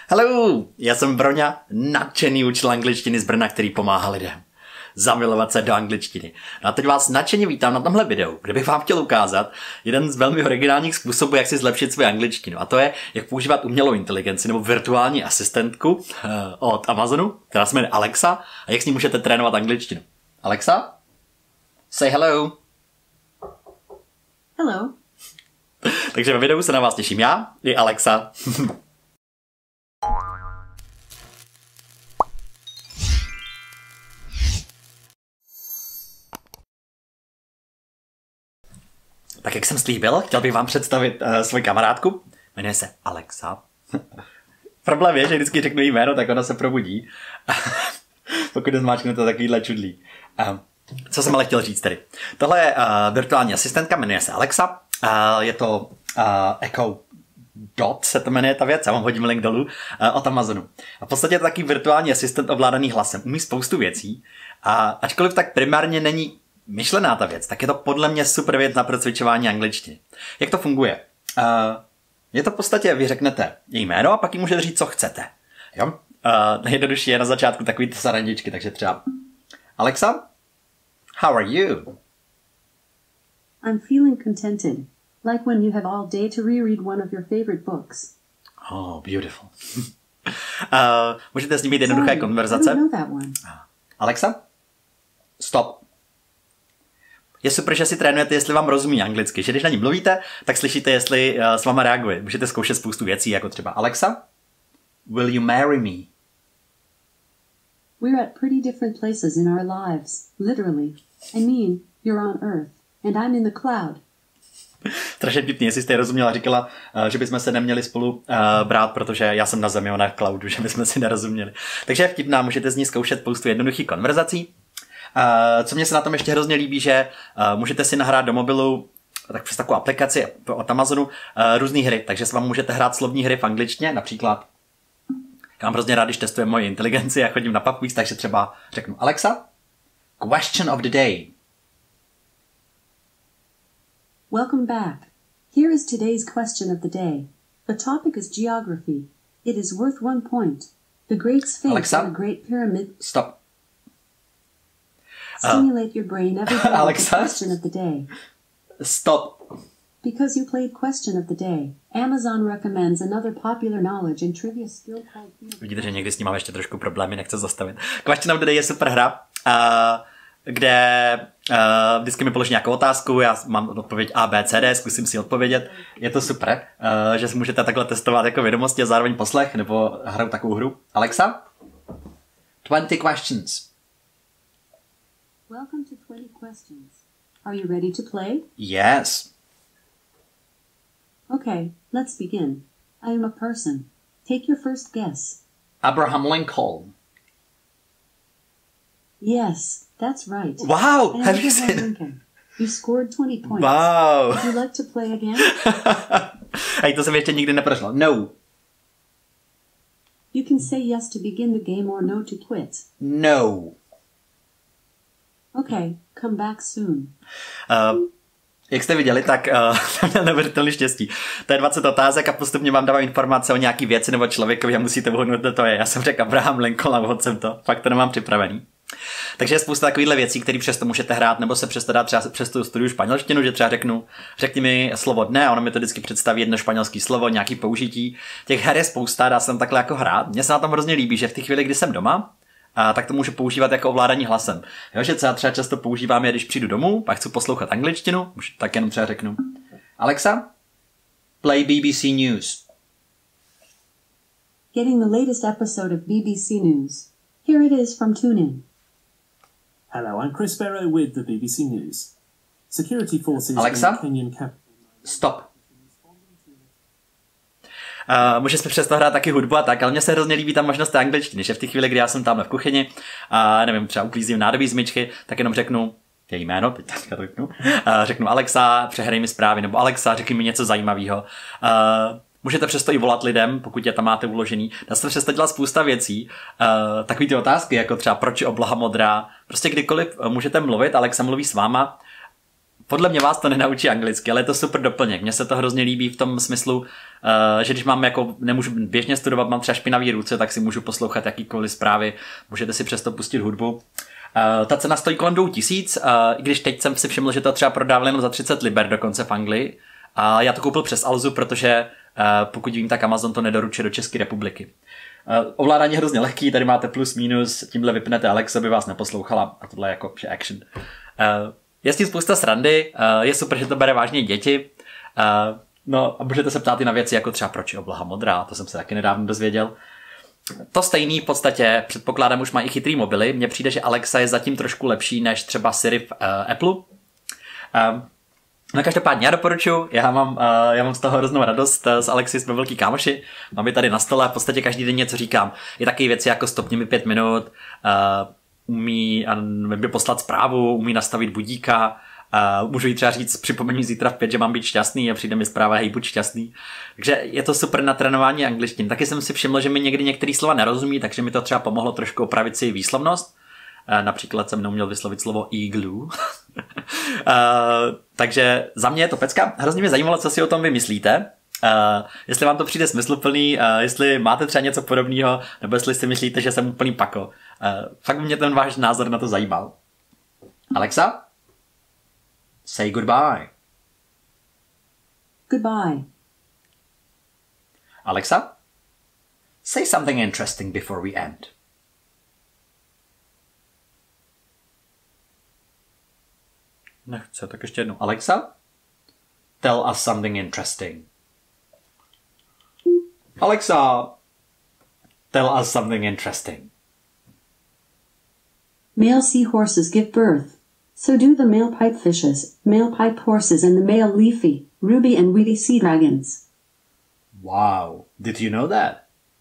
Hello, já jsem Broňa, nadšený učitel angličtiny z Brna, který pomáhá lidem zamilovat se do angličtiny. No a teď vás nadšeně vítám na tomhle videu, kde bych vám chtěl ukázat jeden z velmi originálních způsobů, jak si zlepšit svou angličtinu. A to je, jak používat umělou inteligenci nebo virtuální asistentku od Amazonu, která se jmenuje Alexa, a jak s ní můžete trénovat angličtinu. Alexa? Say hello. Hello. Takže ve videu se na vás těším já i Alexa. Tak jak jsem slíbil, chtěl bych vám představit svoji kamarádku. Jmenuje se Alexa. Problém je, že vždycky řeknu jí jméno, tak ona se probudí. Pokud zmáčknu to takovýhle čudlý. Co jsem ale chtěl říct tedy? Tohle je virtuální asistentka, jmenuje se Alexa. Je to Echo Dot se to jmenuje ta věc, já vám hodím link dolů, od Amazonu. A v podstatě je to takový virtuální asistent ovládaný hlasem. Umí spoustu věcí. A ačkoliv tak primárně není myšlená ta věc, tak je to podle mě super věc na procvičování angličtiny. Jak to funguje? Je to v podstatě, vy řeknete její jméno a pak jí můžete říct, co chcete. Jo? Nejjednodušší je na začátku takový ty sarandičky, takže třeba Alexa, how are you? I'm feeling contented, like when you have all day to reread one of your favorite books. Oh, beautiful. Můžete s ní mít jednoduché konverzace. I don't know that one. Alexa, stop. Je super, že si trénujete, jestli vám rozumí anglicky, že když na ní mluvíte, tak slyšíte, jestli s váma reaguje. Můžete zkoušet spoustu věcí, jako třeba Alexa, will you marry me? We're at pretty different places in our lives, literally. I mean, you're on Earth, and I'm in the cloud. Strašně vtipný, jestli jste rozuměla, říkala, že bychom se neměli spolu brát, protože já jsem na zemi, ona je v cloudu, že bychom si nerozuměli. Takže je vtipná, můžete z ní zkoušet spoustu jednoduchých konverzací. Co mě se na tom ještě hrozně líbí, že můžete si nahrát do mobilu tak přes takovou aplikaci od Amazonu různé hry, takže s vám můžete hrát slovní hry v angličtině, například já mám hrozně rád, když testuje moji inteligenci a chodím na pubquiz, takže třeba řeknu Alexa, question of the day. Welcome back. Here is today's question of the day. The topic is geography. It is worth 1 point. The Great Sphinx Alexa? and the Great Pyramid. Stop. Stimulate your brain every day with Alexa? the question of the day. Stop. Because you played question of the day, Amazon recommends another popular knowledge and trivia skill called... Vidíte, že někdy s ním mám ještě trošku problémy, nechci zastavit. Question of the day je super hra, kde vždycky mi položí nějakou otázku, já mám odpověď A, B, C, D, zkusím si odpovědět. Je to super, že si můžete takhle testovat jako vědomosti a zároveň poslech, nebo hraju takovou hru. Alexa? 20 questions. Welcome to 20 questions. Are you ready to play? Yes. Okay, let's begin. I am a person. Take your first guess. Abraham Lincoln. Yes, that's right. Wow, I am have you Abraham seen? Lincoln. You scored 20 points. Wow. Would you like to play again? Hej, to jsem ještě nikdy neprošel. No. You can say yes to begin the game or no to quit. No. Okay, come back soon. Jak jste viděli, tak jsem měl neuvěřitelný štěstí. To je 20 otázek a postupně vám dávám informace o nějaký věci nebo člověkovi a musíte uhodnout, kdo to je. Já jsem řekl Abraham Lincoln a uhodl jsem to. Fakt to nemám připravený. Takže je spousta takovýchhle věcí, které přesto můžete hrát, nebo se přesto dát třeba přes tu studiu španělštinu, že třeba řekni mi slovo dne a ono mi to vždycky představí jedno španělský slovo, nějaký použití. Těch her je spousta, dá se tam takhle jako hrát. Mně se na tom hrozně líbí, že v té chvíli, kdy jsem doma, tak to můžu používat jako ovládání hlasem. Jo, že třeba často používám je, když přijdu domů, pak chci poslouchat angličtinu, tak jenom třeba řeknu Alexa, play BBC News. Getting the latest episode of BBC News. Here it is from TuneIn. Hello, I'm Chris Barrow with the BBC News. Security forces Alexa? in Kenyan capital. Stop. Může se přesto hrát taky hudbu a tak, ale mně se hrozně líbí ta možnost té angličtiny, že v té chvíli, kdy já jsem tamhle v kuchyni a nevím, třeba uklízím nádobí z myčky, tak jenom řeknu její jméno, teď to řeknu, řeknu Alexa, přehrej mi zprávy, nebo Alexa, řekni mi něco zajímavého. Můžete přesto i volat lidem, pokud je tam máte uložený. Dá se přesto dělat spousta věcí. Takový ty otázky, jako třeba proč je obloha modrá. Prostě kdykoliv můžete mluvit, Alexa mluví s váma. Podle mě vás to nenaučí anglicky, ale je to super doplněk. Mně se to hrozně líbí v tom smyslu, že když mám jako, nemůžu běžně studovat, mám třeba špinavý ruce, tak si můžu poslouchat jakýkoliv zprávy, můžete si přesto pustit hudbu. Ta cena stojí kolem 2000, i když teď jsem si všiml, že to třeba prodávali jenom za 30 liber dokonce v Anglii. A já to koupil přes Alzu, protože pokud vím, tak Amazon to nedoručuje do České republiky. Ovládání je hrozně lehký, tady máte plus minus, tímhle vypnete Alexa, aby vás neposlouchala a tohle je jako vše action. Je s tím spousta srandy, je super, že to bere vážně děti, no a můžete se ptát i na věci jako třeba proč je obloha modrá, to jsem se taky nedávno dozvěděl. To stejný v podstatě, předpokládám, už mají i chytrý mobily, mně přijde, že Alexa je zatím trošku lepší než třeba Siri v Apple. No každopádně já doporučuji, já mám z toho hroznou radost, s Alexi jsme velký kámoši, mám je tady na stole a v podstatě každý den něco říkám. Je taky věci jako stopni mi 5 minut, umí poslat zprávu, umí nastavit budíka, můžu jí třeba říct, připomeň zítra v 5, že mám být šťastný a přijde mi zpráva, hej, buď šťastný. Takže je to super na trénování angličtiny. Taky jsem si všiml, že mi někdy některé slova nerozumí, takže mi to třeba pomohlo trošku opravit si výslovnost. Například jsem neuměl vyslovit slovo igloo. Takže za mě je to pecka. Hrozně mě zajímalo, co si o tom vy myslíte. Jestli vám to přijde smysluplný, jestli máte třeba něco podobného, nebo jestli si myslíte, že jsem úplný pako. Fakt mě ten váš názor na to zajímal. Alexa? Say goodbye. Goodbye. Alexa? Say something interesting before we end. Nechce, tak ještě jednou. Alexa? Tell us something interesting. Alexa? Tell us something interesting. Male seahorses give birth. So do the male pipefishes, male pipe horses, and the male leafy, ruby, and weedy sea dragons. Wow. Did you know that?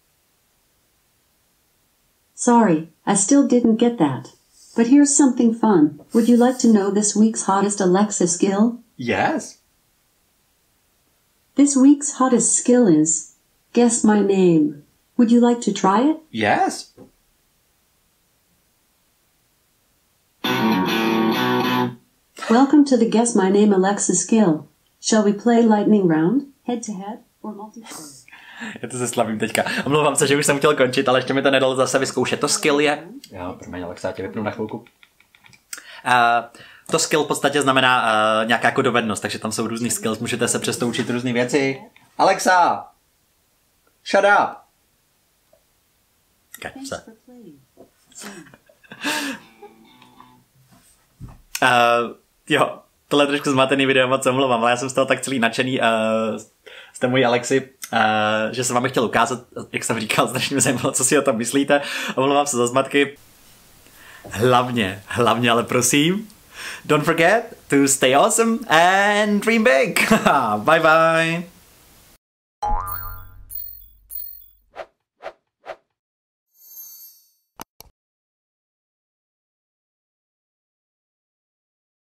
Sorry, I still didn't get that. But here's something fun. Would you like to know this week's hottest Alexa skill? Yes. This week's hottest skill is guess my name. Would you like to try it? Yes. Welcome to the Guess My Name Alexa skill. Shall we play lightning round, head to head, or multiplayer? Já to se slavím teďka. Omlouvám se, že už jsem chtěl končit, ale ještě mi to nedalo zase vyzkoušet. To skill je... Jo, promiň, Alexa, já tě vypnu na chvilku. To skill v podstatě znamená nějaká jako dovednost, takže tam jsou různý skills, můžete se přesto učit různé věci. Alexa! Shut up! Okay, se. Jo, tohle je trošku zmatený video, moc se omlouvám, ale já jsem z toho tak celý nadšený z té mojí Alexy, že jsem vám chtěl ukázat, jak jsem říkal, strašně mě zajímalo, co si o tom myslíte. Omlouvám se za zmatky. Hlavně, ale prosím, don't forget to stay awesome and dream big. Bye bye.